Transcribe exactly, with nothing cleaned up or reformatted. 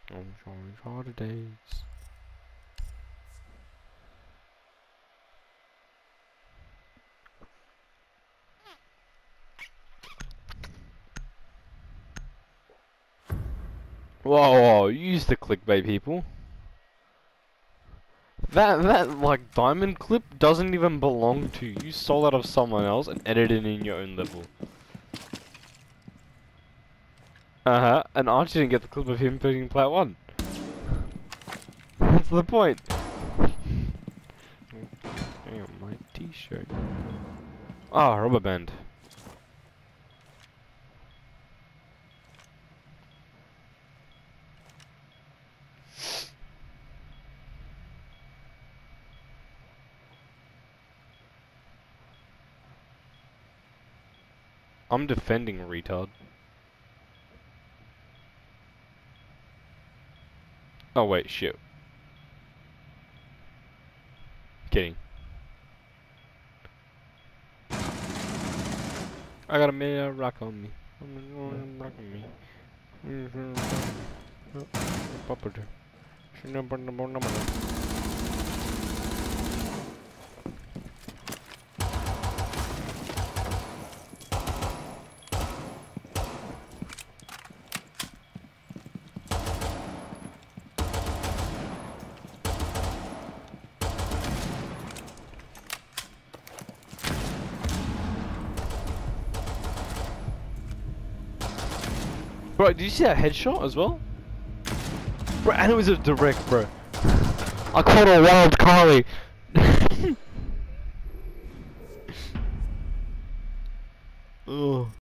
I'm sorry for the days. Whoa, whoa, use the clickbait, people. That, that, like, diamond clip doesn't even belong to you. You stole that of someone else and edited it in your own level. Uh-huh, and Archie didn't get the clip of him putting plat one. What's the point? Hang on, my t-shirt. Ah, rubber band. I'm defending retard. Oh wait, shit. Kidding. I got a minute rock on me. Rock on me. Bro, did you see that headshot as well? Bro, and it was a direct, bro. I caught a wild Carly. Oh.